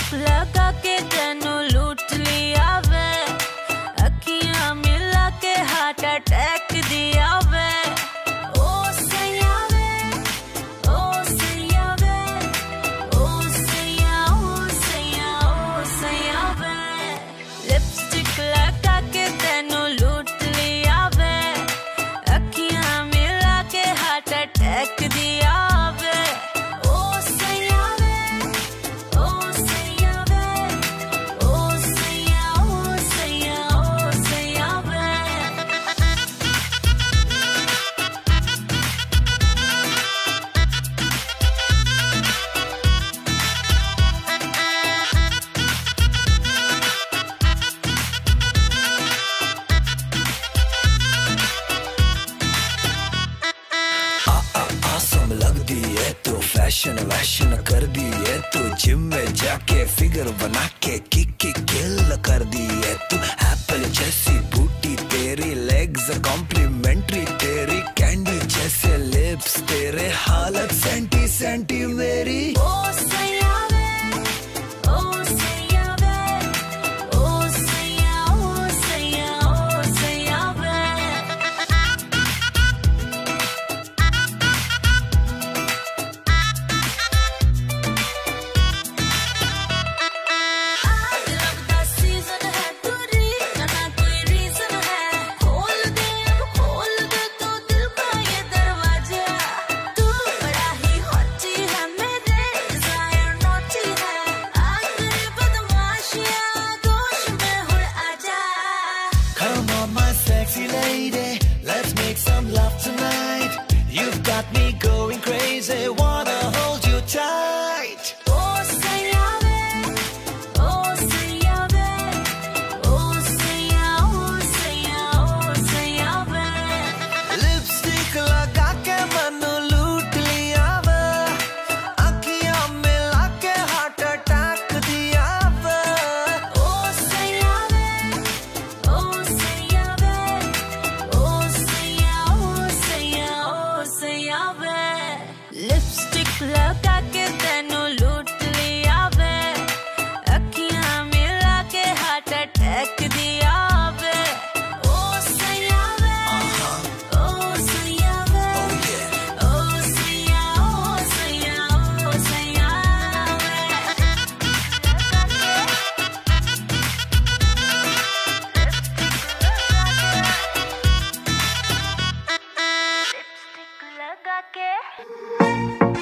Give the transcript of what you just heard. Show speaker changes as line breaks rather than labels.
लगा के तेनू लूट लिया वे, अखियां मिला के हार्ट अटैक दिया वे। ओ सैया वे, ओ सैया वे, ओ सैया, ओ सैया, ओ सैया वे। लिपस्टिक लगा के तेनू लूट लिया वे, अखियां मिला के हार्ट अटैक दिया वे। ओ सैया वे, ओ सैया वे, ओ सैया, ओ सैया, ओ सैया वे।
आसम लग दी है तो फैशन वैशन कर दी है तो जिम में जाके फिगर बना के किक किल कर दी है तू। एप्पल जैसी बूटी तेरी, लेग्स कॉम्प्लीमेंट्री तेरी, कैंडी जैसे लिप्स तेरे, हालत सेंटी सेंटी मेरी।
ओ सैया वे, ओ सैया वे, ओ सैया, ओ सैया, ओ सैया वे। आज लगता सीजन है दूरी, ना कोई रीजन है। खोल दे अब खोल दे तो दिल का ये दरवाजा। तू बड़ा ही हॉटी है मेरे, डिजायर नॉटी है। आखिर बदमाशियां दोष में हुड़ आजा।
Come on my sexy lady, let's make some love tonight. You've got me going crazy, wanna hold you tight.
ओ सैया वे, ओ सैया वे, ओ सैया, ओ सैया, ओ सैया वे।
लिपस्टिक लगा के मन लूट लिया वे, अखियां मिला के हार्ट अटैक दिया वे।
ओ सैया वे, ओ सैया वे, ओ सैया, ओ सैया, ओ सैया वे। लिपस्टिक लगा के तेनू लूट लिया वे, अखियां मिला के हार्ट अटैक दिया वे। ओ सैया वे, ओ सैया वे, ओ सैया, ओ सैया, ओ सैया वे। लिपस्टिक लगा के